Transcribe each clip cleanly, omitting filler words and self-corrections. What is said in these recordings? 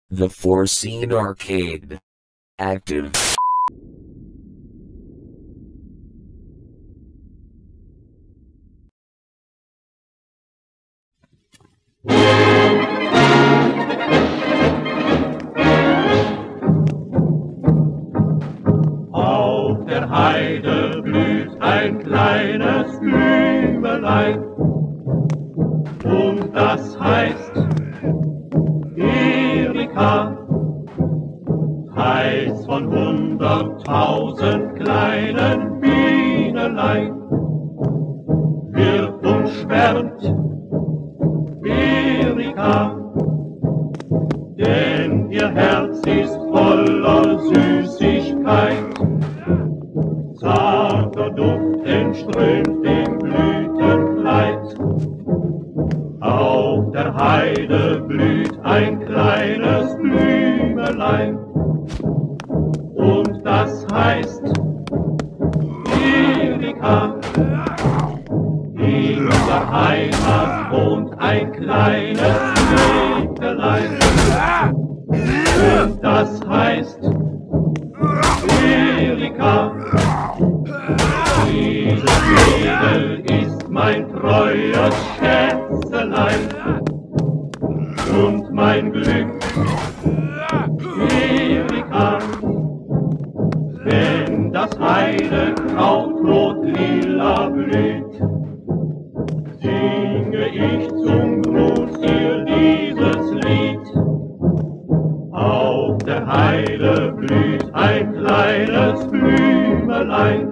The foreseen arcade. Active. Auf der Heide blüht ein kleines Blümelein, und das heißt Erika. Heiß von 100.000 kleinen Bienelein wird umschwärmt Erika, denn ihr Herz ist voller Süßigkeit. Zarter Duft entströmt dem Blütenkleid. Auf der Heide blüht ein kleines Blümelein, und das heißt Erika. In der Heimat wohnt ein kleines Mägdelein, und das heißt Erika. Dieses Mädel ist mein treues Schätzelein und mein Glück, Erika. Wenn das Heidekraut rot-lila blüht, singe ich zum Gruß ihr dieses Lied. Auf der Heide blüht ein kleines Blümelein,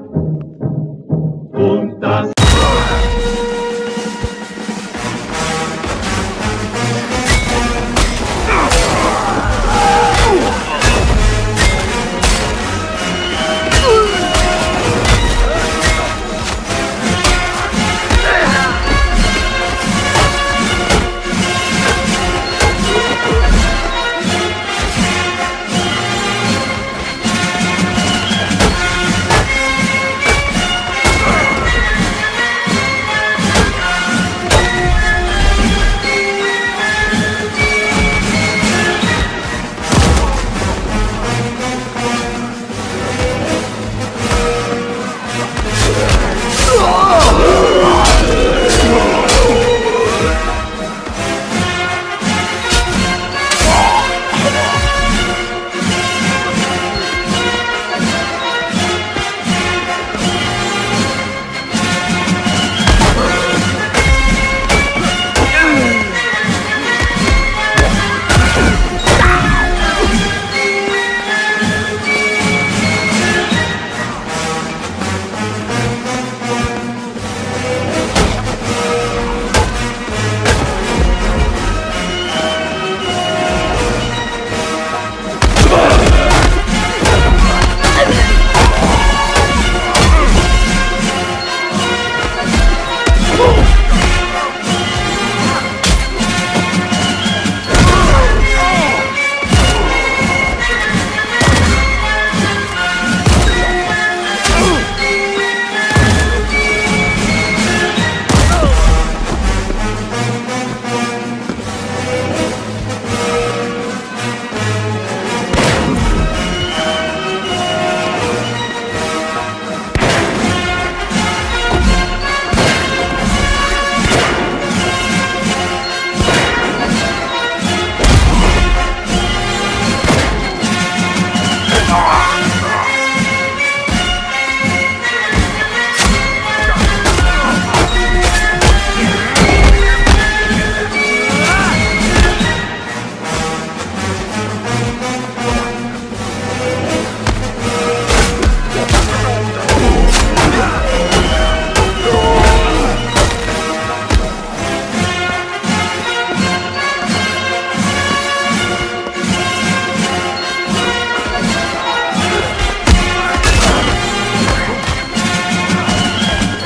und das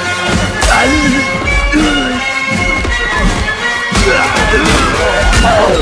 Oh!